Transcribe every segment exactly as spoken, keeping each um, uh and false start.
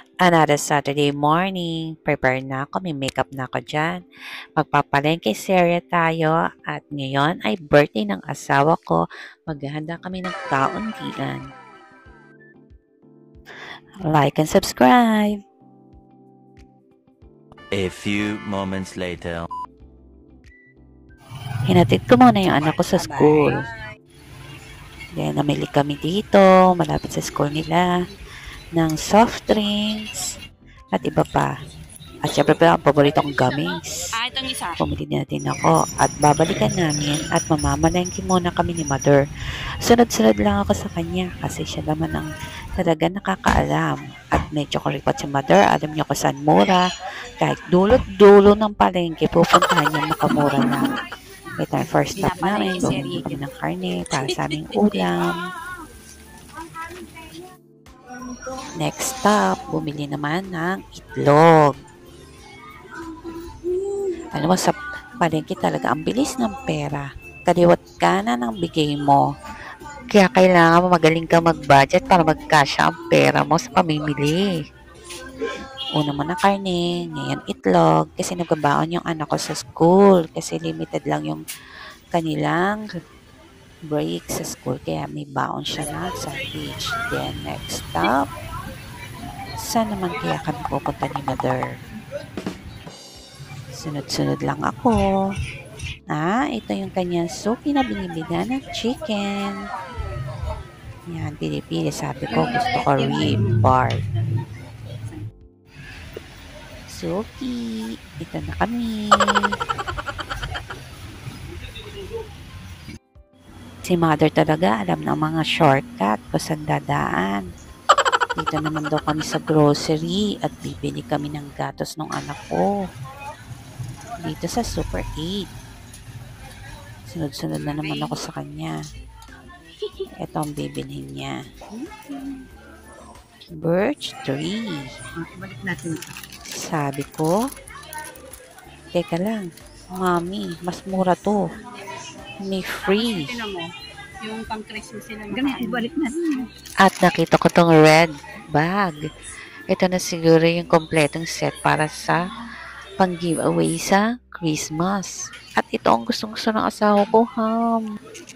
Another Saturday morning, prepare na ako, may makeup na ako dyan. Magpapalengke serye tayo at ngayon ay birthday ng asawa ko. Maghahanda kami ng kauntian. Like and subscribe! A few moments later. Hinatid ko muna yung anak ko sa school. Then, namili kami dito, malapit sa school nila, ng soft drinks at iba pa. At syempre pa ang paborito kong gummies. Ah, itong isa. Pumili natin ako at babalikan namin at mamamalengke muna kami ni Mother. Sunod-sunod lang ako sa kanya kasi siya naman ang talaga nakakaalam. At medyo kuripot si Mother. Alam niyo kung saan mura. Kahit dulot-dulo ng palengke, pupuntahan niya makamura lang. Ito ang first stop namin. Bumili kami ng karne para sa aming ulam. Next stop, bumili naman ng itlog. Alam mo, sa palengke talaga, ang bilis ng pera. Kaliwat kanan ang bigay mo. Kaya kailangan mo magaling ka mag-budget para magkasya ang pera mo sa pamimili. Una mo na karne, ngayon itlog, kasi nagbabaon yung anak ko sa school. Kasi limited lang yung kanilang break sa school. Kaya may baon siya na sa beach. Then next stop, saan naman kaya kami pupunta ni Mother? Sunod-sunod lang ako. Ah, ito yung kanyang suki na binibigan ng chicken. Yan, pili-pili. Sabi ko, gusto ko rib bar. Suki, ito na kami. Si Mother talaga, alam ng mga shortcut kung saan dadaan. Dito naman daw kami sa grocery at bibili kami ng gatos ng anak ko. Dito sa Super eight. Sunod-sunod na naman ako sa kanya. Ito ang bibilhin niya. Birch tree. Balik natin. Sabi ko, teka lang, Mami, mas mura to. May free. Tingnan mo, yung pang-Christmas sila. Ganun, ibalik natin. At nakita ko tong red bag. Ito na siguro yung kompletong set para sa pang-giveaway sa Christmas. At ito ang gustong-gusto ng asawa ko, ham.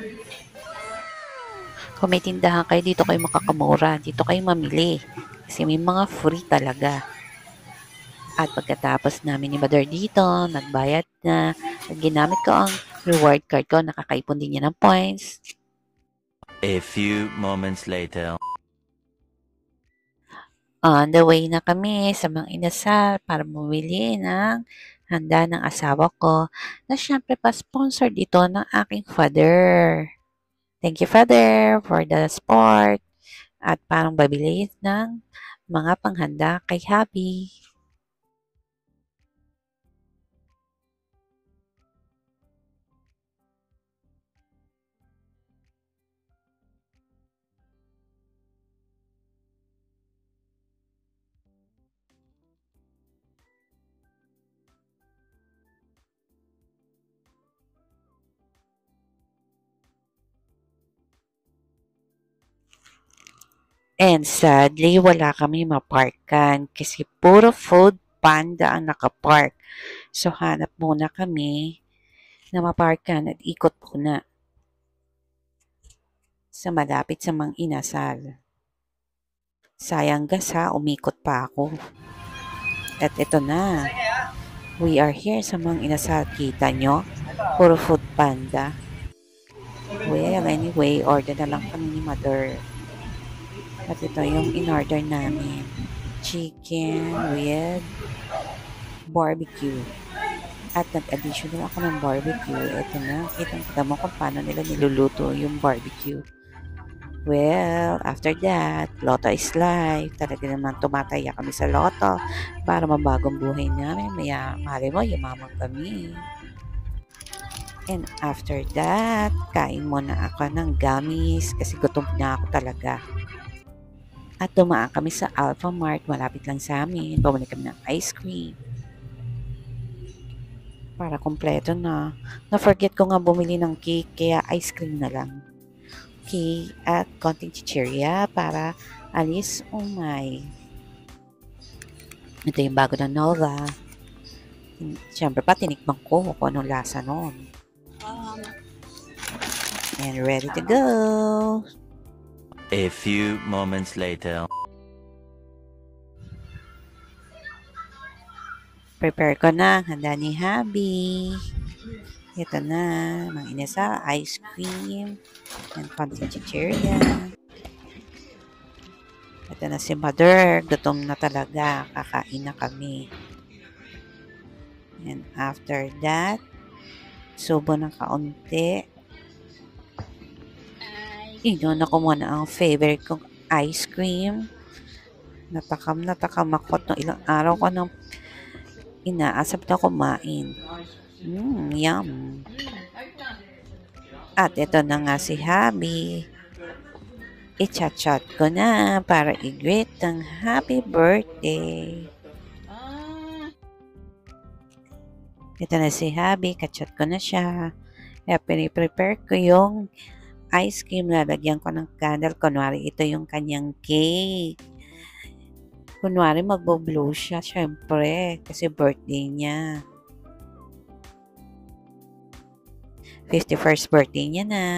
Kung may tindahan kayo, dito kayo makakamura. Dito kayo mamili. Kasi may mga free talaga. At pagkatapos namin ni Mother dito, nagbayad na. At ginamit ko ang reward card ko. Nakakaipon din niya ng points. A few moments later. On the way na kami sa mga inasal para bumili ng handa ng asawa ko na syempre pa-sponsor dito ng aking father. Thank you, Father, for the support at parang babili ng mga panghanda kay Happy. And sadly, wala kami maparkan kasi puro Food Panda ang nakapark. So, hanap muna kami na maparkan at ikot muna sa malapit sa mga inasal. Sayang gas ha, umikot pa ako. At ito na, we are here sa mga inasal. Kita nyo? Puro Food Panda. Well, anyway, order na lang kami ni Mother. At ito yung in-order namin. Chicken with barbecue. At nag-additional ako ng barbecue. Ito na. Kitang-kita mo kung paano nila niluluto yung barbecue. Well, after that, Lotto is life. Talaga naman tumataya kami sa Lotto para mabagong buhay namin. Maya, mali mo, yumaman kami. And after that, kain muna ako ng gummies kasi gutom na ako talaga. At dumaan kami sa Alpha Mart, malapit lang sa amin. Bumili kami ng ice cream. Para kompleto na. Na-forget ko nga bumili ng cake, kaya ice cream na lang. Cake at konting chichirya para alis umay. Ito yung bago ng Nova. Siyempre pa, tinikman ko kung anong lasa nun. Um, And ready to go. A few moments later. Prepare ko na. Handa ni Habi. Ito na. Mga inasal, ice cream. And konting chichirya. Ito na si Mother. Gutom na talaga. Kakain na kami. And after that, subo ng kaunti. ay, Inon ako muna ang favorite kong ice cream. Natakam natakam ako no ilang araw ko nang inaasap na kumain. Mmm, yum. At ito na nga si Habi. I-chat-chat ko na para i-greet ng happy birthday. ah, Ito na si Habi. Kachat ko na siya. Kaya piniprepare ko yung ice cream. Lalagyan ko ng candle. Kunwari, ito yung kanyang cake. Kunwari, magbo-blow siya. Syempre, kasi birthday niya. fifty-first birthday niya na.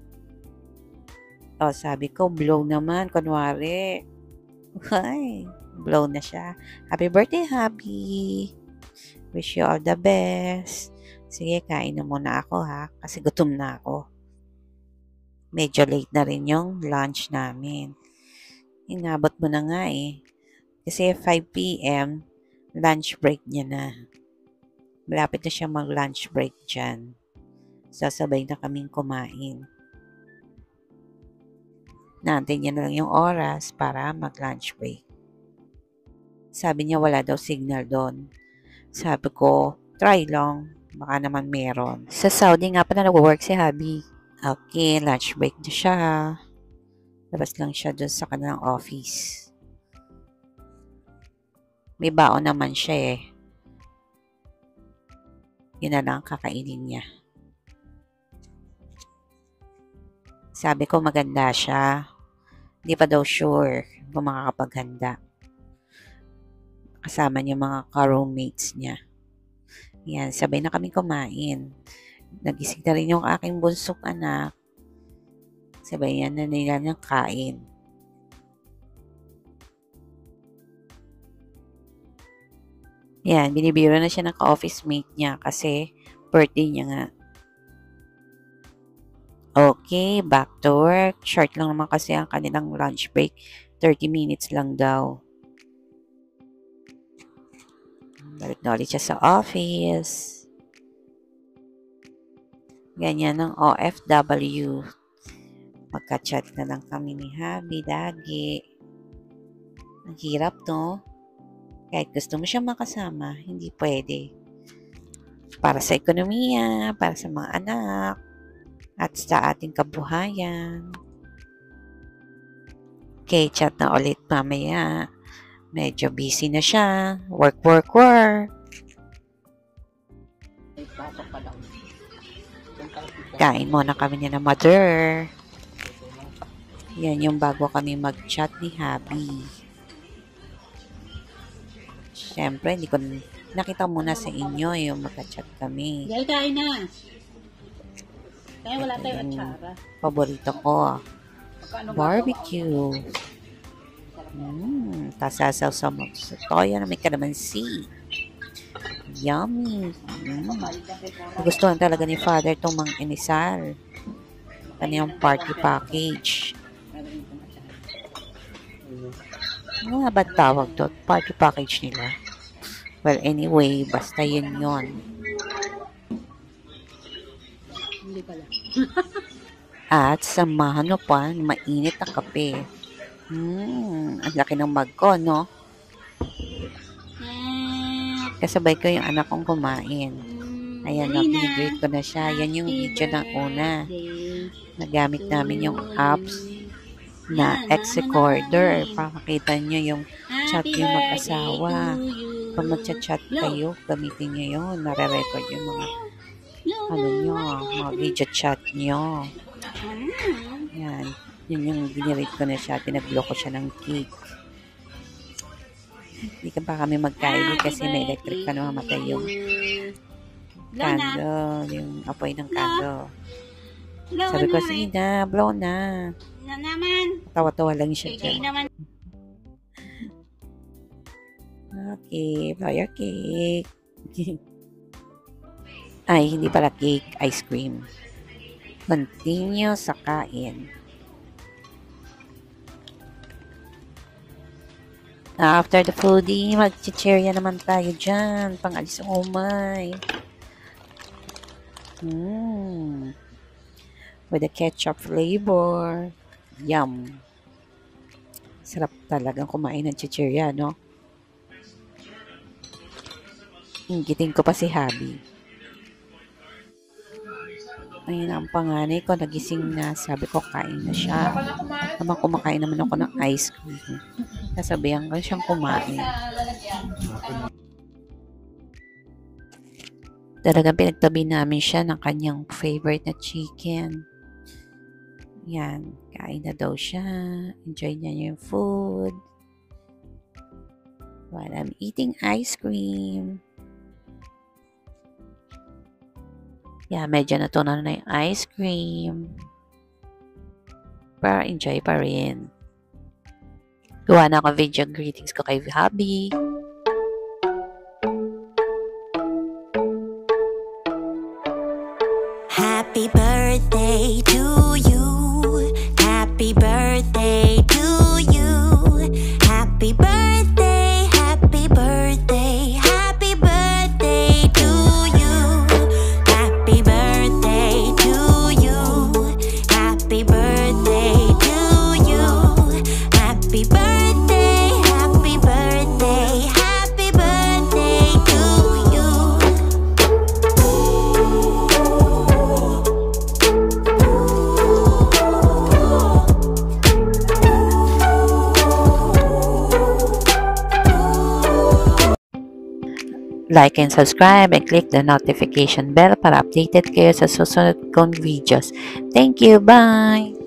O, sabi ko, blow naman. Kunwari. Ay, blow na siya. Happy birthday, Happy. Wish you all the best. Sige, kain na muna ako ha. Kasi gutom na ako. Medyo late na rin yung lunch namin. Inabot mo na nga eh. Kasi five p.m. lunch break niya na. Malapit na siya mag-lunch break dyan. Sasabay na kaming kumain. Naantay niya na lang yung oras para mag-lunch break. Sabi niya wala daw signal doon. Sabi ko, try lang. Baka naman meron. Sa Saudi nga pa na nag-work si Habi. Okay, lunch break na siya. Labas lang siya doon sa kanilang office. May baon naman siya eh. Yun na lang kakainin niya. Sabi ko maganda siya. Hindi pa daw sure kung makakapaghanda. Kasama niya mga ka-roommates niya. Yan, sabay na kami kumain. Nagising na rin yung aking bunsong anak. Sabay yan na nila ng kain. Yan, binibiro na siya ng ka-office mate niya kasi birthday niya nga. Okay, back to work. Short lang naman kasi ang kanilang lunch break. thirty minutes lang daw. Balik na ulit siya sa office. Ganyan ng O F W. Magka-chat na lang kami ni Habi lagi. Ang hirap, no? Kahit gusto mo siya makasama, hindi pwede. Para sa ekonomiya, para sa mga anak, at sa ating kabuhayan. Okay, chat na ulit mamaya. Medyo busy na siya. Work, work, work. Kain muna kami niya ng Mother. Yan yung bago kami mag-chat ni Habi. Siyempre, hindi ko nakita muna sa inyo yung mag-chat kami. dahil kain na. Kaya wala Ito tayong yung atsara. paborito ko. Pagkaano Barbecue. Mmm, tasasaw sa toyo na may kalamansi. Yummy. Mm. Gustuhan talaga ni Father itong mga inisal. Kanyang party package. Ano nga ba tawag doon? Party package nila. Well, anyway, basta yun yun. Hindi pala. At samahan mo pa ng mainit na kape. Hmm, ang laki ng mug ko, no? Kasabay ko yung anak kong kumain. Ayan, na, binigreet ko na siya. Yan yung video ng una. Nagamit namin yung apps na ex-recorder. Pakakita nyo yung chat yung mag-asawa. Kung mag-chat kayo, gamitin nyo yun. Nare-record yung mga ano nyo, mga video chat nyo. Yan. Yun yung binirate ko na siya. Pinag-block ko siya ng cake. Hindi ka pa kami magkaibig kasi may electric pa namamatay yung candle, yung apoy ng candle. Sabi ko, sige na, blow na. Na naman. Tawa-tawa lang siya Kay dyan. naman. Okay, blow your cake. Ay, hindi pala cake, ice cream. Continue sa kain. After the foodie, mag-chicherya naman tayo dyan. Pang-alis umay. Hmm. With the ketchup flavor. Yum. Sarap talagang kumain ng chicherya, no? Inggitin ko pa si Habi. Ayun ang panganay ko, nagising na. Sabi ko, kain na siya. Naman kumakain naman ako ng ice cream. Nasabihan ko siyang kumain. Talagang pinagtabi namin siya ng kanyang favorite na chicken. Yan, kain na daw siya. Enjoy niya yung food. While I'm eating ice cream. Yeah, medyo natunaw na yung ice cream. Pero enjoy pa rin. Gawa na ako video greetings ko kay Habi. Happy birthday to you. Happy birthday to you. Happy birthday, happy birthday, happy birthday to you. Happy birthday to you. Happy birthday to you. Happy birthday, happy birthday, happy birthday to you. Like and subscribe and click the notification bell para updated kayo sa susunod kong videos. Thank you. Bye!